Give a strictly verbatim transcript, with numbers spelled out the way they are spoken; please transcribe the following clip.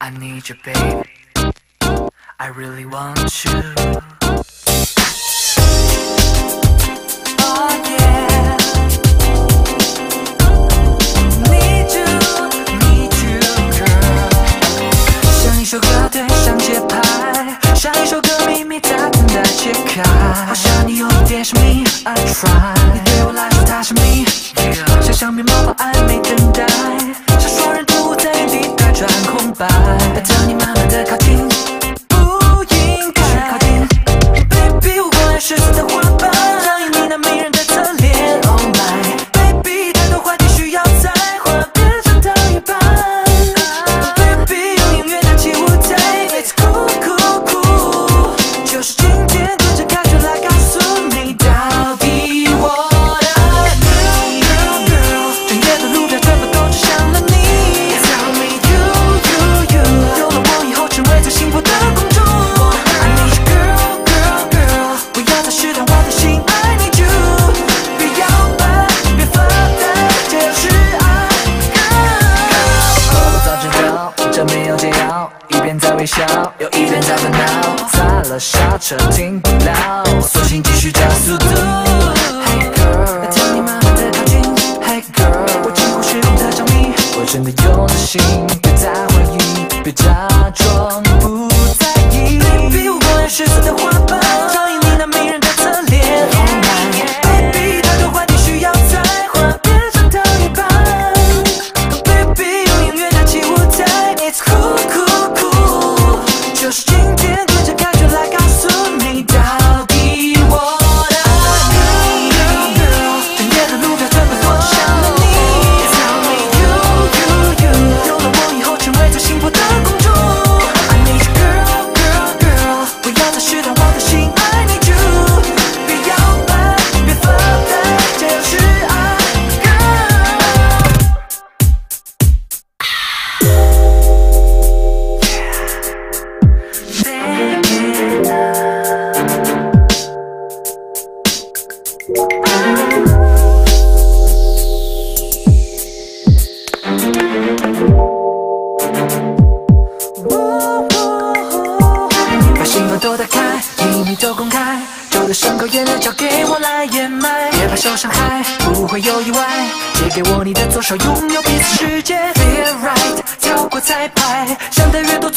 I need you, baby. I really want you. Oh yeah. Need you, need you, girl. 像一首歌对上节拍，像一首歌秘密在等待揭开。好像你有一点神秘 ，I try。你对我来说太神秘，像橡皮毛毛暧昧等待，像双人独舞在原地打转空白，带着你慢慢的靠近。 Baby， 我光有十足的花瓣，让引你那迷人的侧脸。Oh my baby， 太多话题需要再话变成到一半。Baby， 用音乐搭起舞台 ，It's cool cool cool， 就是今天跟着开始来告诉你，到底我的爱你。Girl girl， 整夜的路标全部都指向了你。Tell me you you you， 有了我以后成为最幸福的公主。 微笑，又一边在烦恼，踩了刹车停不了，索性继续加速度。Hey girl， 当你慢慢的靠近 ，Hey girl， 我几乎失控的着迷，我真的用了心，别再怀疑，别假装不在意。Baby， 我光有十足的花瓣，照应你那迷人的侧脸。Oh my baby， 太多话题需要再话变成到一半。Baby， 用音乐搭起舞台 ，It's cool cool。 就是今天跟着感觉来告诉你，到底我的爱你。整夜的路标全部都指向了你。Tell me you you you， 有了我以后成为最幸福的公主。I need you girl girl girl， 不要再试探我的心。I need you， 别摇摆，别发呆，这就是爱 girl。 把心房都打开，秘密都公开，旧的伤口眼泪交给我来掩埋，别怕受伤害，不会有意外。借给我你的左手，拥有彼此世界。Feel right， 跳过彩排，想的越多。